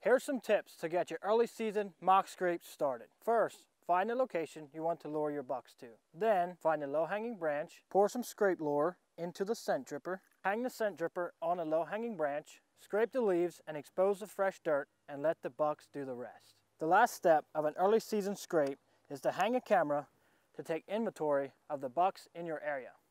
Here's some tips to get your early season mock scrapes started. First, find the location you want to lure your bucks to. Then, find a low-hanging branch, pour some scrape lure into the scent dripper, hang the scent dripper on a low-hanging branch, scrape the leaves and expose the fresh dirt and let the bucks do the rest. The last step of an early season scrape is to hang a camera to take inventory of the bucks in your area.